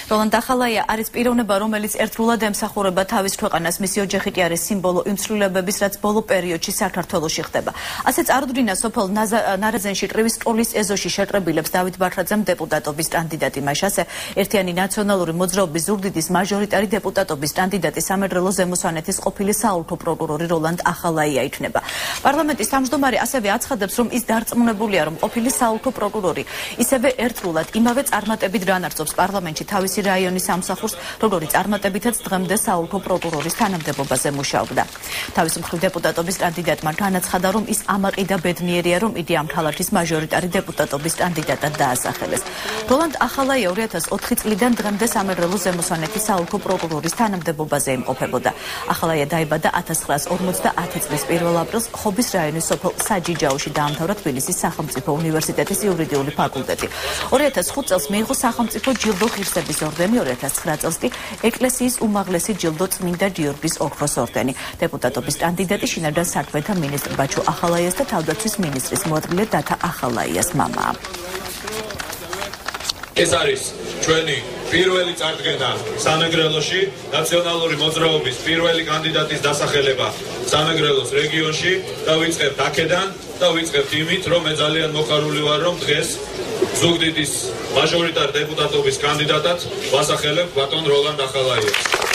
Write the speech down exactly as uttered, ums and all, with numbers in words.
როლანდ ახალაია არის პიროვნება, რომელიც ერთგულად ემსახურება თავის ქვეყანას, მისი ოჯახი არის სიმბოლო იმ ცვლილებების, რაც ბოლო პერიოდში საქართველოში ხდება. ასე წარუდგინა სოფელ ნარაზენში კრივის სკოლის ეზოში შეკრებილებს დავით ბაქრაძემ დეპუტატობის კანდიდატი, მას ასე ერთიანი ნაციონალური მოძრაობის ზუგდიდის მაჟორიტარი დეპუტატობის კანდიდატი სამეგრელო-ზემოს ანეთის ყოფილი საოლქო პროკურორი როლანდ ახალაია იქნება. პარლამენტის თავმჯდომარე ასევე აცხადებს, რომ ის დარწმუნებულია, რომ ყოფილი საოლქო პროკურორი ისევე ერთგულად იმავე წარმატებით განარწობს პარლამენტში თავისი რაიონის სამსახურს, როგორიც წარმატებითაც დღემდე საოლქო პროკურორის თანამდებობაზე მუშაობდა. თავის მხრივ დეპუტატობის კანდიდატმა განაცხადა, რომ ის ამაყი და ბედნიერია, რომ იგი ამ ქალაქის მაჟორიტარი დეპუტატობის კანდიდატად დაასახელეს. როლანდ ახალაია ორი ათას ოთხი წლიდან დღემდე სამეგრელო-ზემოს ანეთის საოლქო პროკურორის თანამდებობაზე იმყოფებოდა. ახალაია დაიბადა ათას ცხრაას ორმოცდაათი წლის პირველ აპრილს ხობის რაიონის სოფელ საჯიჯაოში, დაამთავრა თბილისის სახელმწიფო უნივერსიტეტის იურიდიული ფაკულტეტი. ორი ათას ხუთ წელს მიიღო სახელმწიფო ჯილდო-ღირსების ორდენი, ორი ათას ცხრა წელს კი ეკლესიის უმაღლესი ჯილდო-წმინდა გიორგის ოქროს ორდენი. დეპუტატობის კანდიდატი შინაგან საქმეთა მინისტრ ბაჩუ ახალაიას და თავდაცვის მინისტრის მოადგილე დათა ახალაიას მამაა. ეს არის ჩვენი პირველი წარდგენა სამეგრელოში, ნაციონალური მოძრაობის პირველი კანდიდატის დასახელება სამეგრელოს რეგიონში და ვიწყებთ აქედან და ვიწყებთ იმით, რომ მე ძალიან მოხარული ვარ, რომ დღეს ზუგდიდის მაჟორიტარ დეპუტატობის კანდიდატად ვასახელებ ბატონ როლანდ ახალაიას.